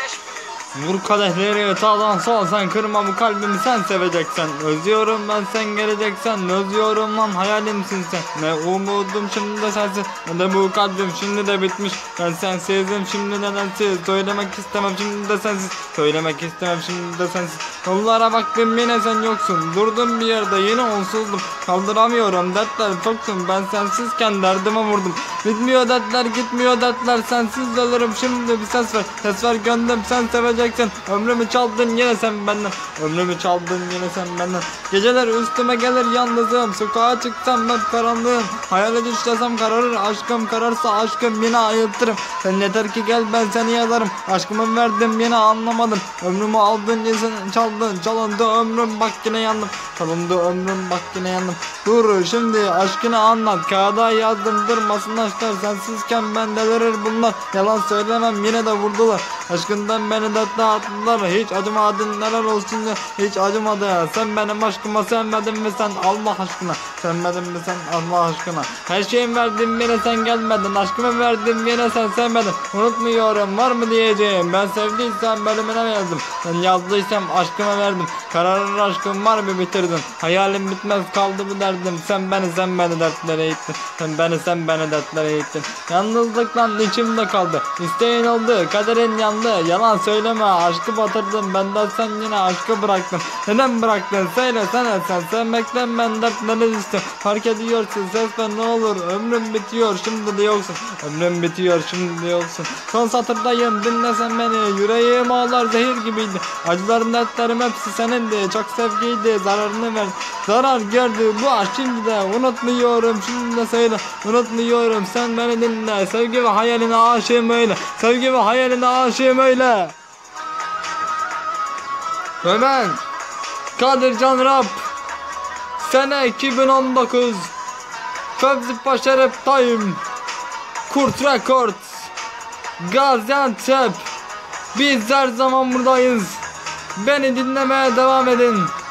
Vur kadehleri sağdan sol, sen kırma bu kalbimi, sen seveceksen. Özlüyorum ben, sen geleceksen. Özlüyorum lan, hayalimsin sen. Ne umudum şimdi de sensin, ne de bu kalbim şimdi de bitmiş. Ben sensizim şimdi de sensiz. Söylemek istemem şimdi de sensiz. Söylemek istemem şimdi de sensiz. Yollara baktım yine sen yoksun. Durdum bir yerde yine onsuzdum. Kaldıramıyorum dertler çoksun. Ben sensizken derdime vurdum. Bitmiyor dertler, gitmiyor dertler. Sensiz ölürüm şimdi, bir ses ver. Ses ver gönlüm, sen seveceksin. Ömrümü çaldın yine sen benden. Ömrümü çaldın yine sen benden. Geceler üstüme gelir yalnızım. Sokağa çıksam ben karanlığım. Hayale düşsem kararır. Aşkım kararsa aşkım yine ayıltırım. Sen yeter ki gel, ben seni yazarım. Aşkımı verdim yine anlamadın. Ömrümü aldın yine sen çaldın. Çalındı ömrüm bak yine yandım. Çalındı ömrüm bak yine yandım. Dur şimdi aşkını anlat. Kağıda yazdım durmasın aşklar. Sensizken ben delirir bunlar. Yalan söylemem yine de vurdular. Aşkından beni de attılar. Hiç acımadın, neler olsun ya. Hiç acımadı ya. Sen benim aşkıma sevmedin mi sen Allah aşkına? Sevmedin mi sen Allah aşkına? Her şeyimi verdim yine sen gelmedin. Aşkımı verdim yine sen sevmedin. Unutmuyorum, var mı diyeceğim. Ben sevdiysem bölümüne yazdım. Ben yazdıysam aşkıma verdim. Kararır aşkım var mı bitirdin. Hayalim bitmez kaldı bu derdim. Sen beni dertlere ittin. Sen beni dertlere ittin. Yalnızlıkla içimde kaldı. İsteğin oldu, kaderin yandı. Yalan söyleme, aşkı batırdın. Benden sen yine aşkı bıraktın. Neden bıraktın söylesene sen. Sevmekten ben dertleri düştüm. Fark ediyorsun ses ver ne olur. Ömrüm bitiyor şimdi de yoksun. Ömrüm bitiyor şimdi de yoksun. Son satırdayım, dinlesen beni. Yüreğim ağlar zehir gibiydi. Acılarım dertlerim hepsi senindi. Çok sevgiydi, zararını ver. Zarar gördü bu aşk şimdi de. Unutmuyorum şimdi de söyle. Unutmuyorum, sen beni dinle. Sevgi ve hayaline aşığım öyle. Sevgi ve hayaline aşığım öyle. Ve ben Kadircan Rap, sene 2019, Fevzi Paşa Rap Time, Kurt Records, Gaziantep. Biz her zaman buradayız. Beni dinlemeye devam edin.